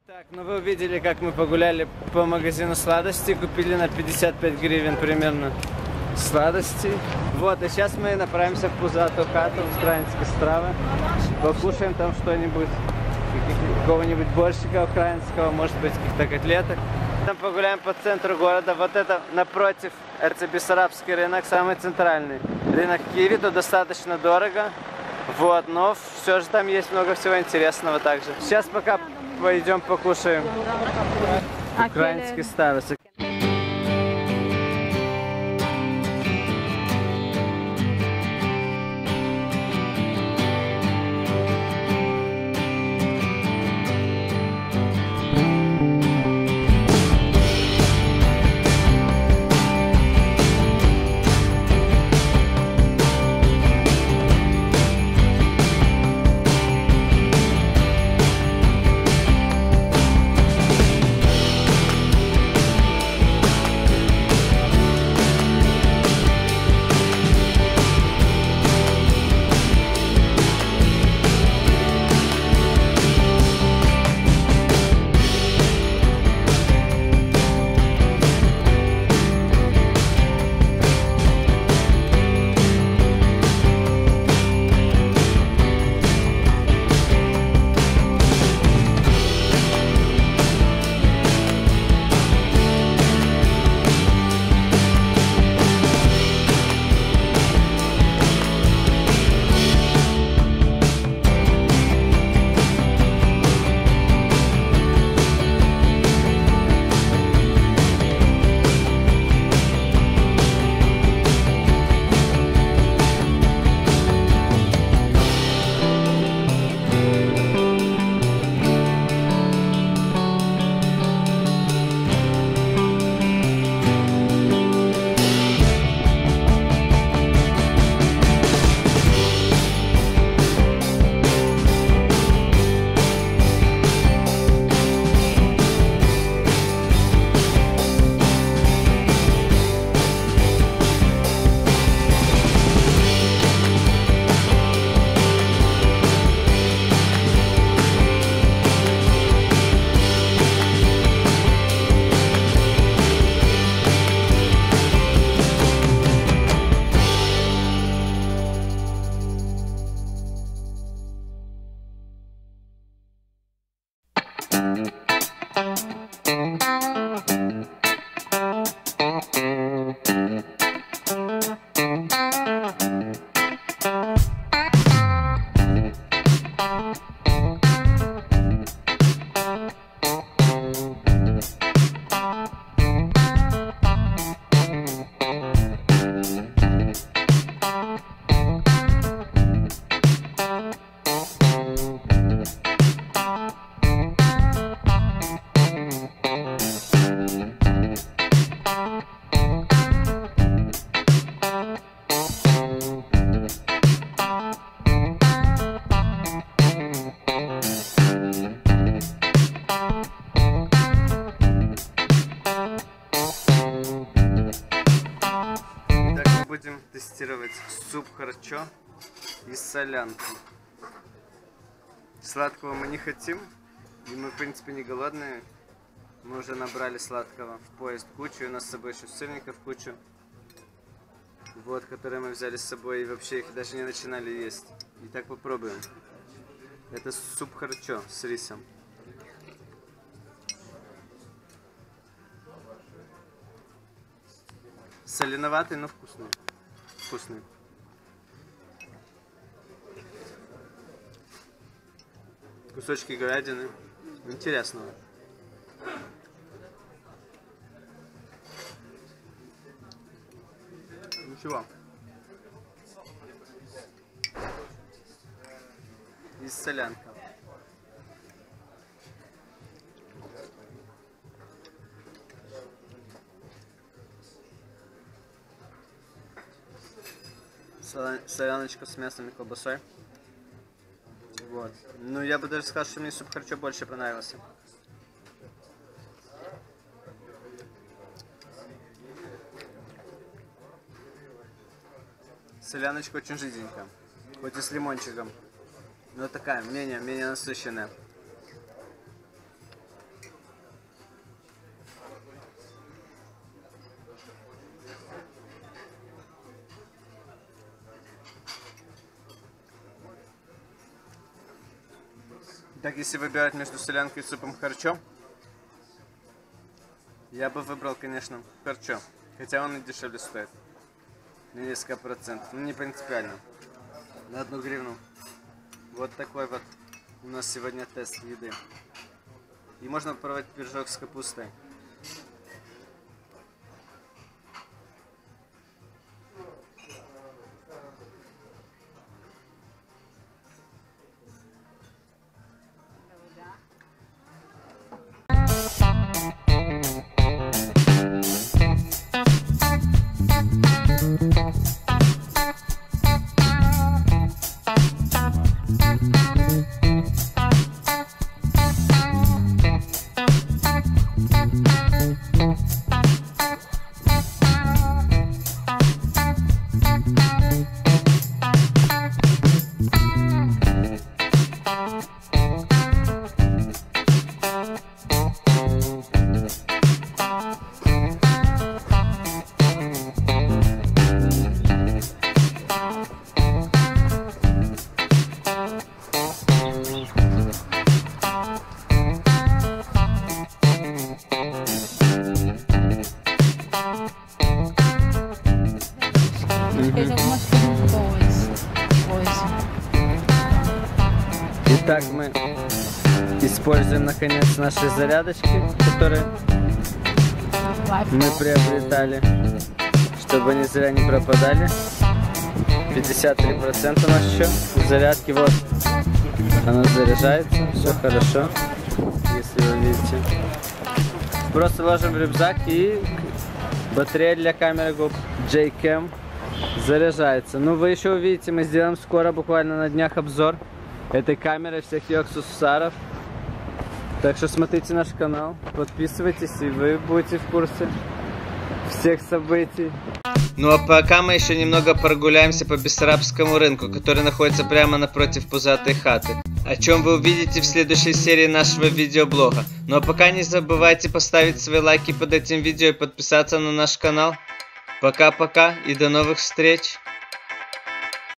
Так, ну вы увидели, как мы погуляли по магазину сладостей, купили на 55 гривен примерно сладостей. Вот, и сейчас мы направимся в Пузату хату, в украинской стравы. Покушаем там что-нибудь, какого-нибудь борщика украинского, может быть, каких-то котлеток. Там погуляем по центру города. Вот это напротив Эрцебиссарабский рынок, самый центральный. Рынок Киви, тут достаточно дорого. Вот, но все же там есть много всего интересного также. Сейчас пока пойдем покушаем украинский ставы. Будем тестировать суп харчо из солянки. Сладкого мы не хотим, и мы в принципе не голодные. Мы уже набрали сладкого в поезд кучу, и у нас с собой еще сырников кучу. Вот, которые мы взяли с собой, и вообще их даже не начинали есть. Итак, попробуем. Это суп харчо с рисом. Соленоватый, но вкусный. Вкусный. Кусочки говядины. Интересного. Ничего. И солянка. Соляночка с мясом и колбасой. Вот. Ну, я бы даже сказал, что мне суп харчо больше понравился. Соляночка очень жиденькая, хоть и с лимончиком, но такая, менее насыщенная. Так, если выбирать между солянкой и супом харчо, я бы выбрал, конечно, харчо. Хотя он и дешевле стоит. На несколько процентов. Ну, не принципиально. На 1 гривну. Вот такой вот у нас сегодня тест еды. И можно попробовать пирожок с капустой. Fez algumas coisas boas hoje. Итак, мы используем наконец наши зарядочки, которые мы приобретали, чтобы они зря не пропадали. 53% у нас еще зарядки, вот она заряжается, все хорошо, если вы видите. Просто ложим в рюкзак и батарея для камеры GoPro J-Cam заряжается. Ну, вы еще увидите, мы сделаем скоро, буквально на днях, обзор этой камеры, всех ее аксессуаров. Так что смотрите наш канал, подписывайтесь, и вы будете в курсе всех событий. Ну а пока мы еще немного прогуляемся по Бессарабскому рынку, который находится прямо напротив пузатой хаты, о чем вы увидите в следующей серии нашего видеоблога. Ну а пока не забывайте поставить свои лайки под этим видео и подписаться на наш канал. Пока-пока и до новых встреч!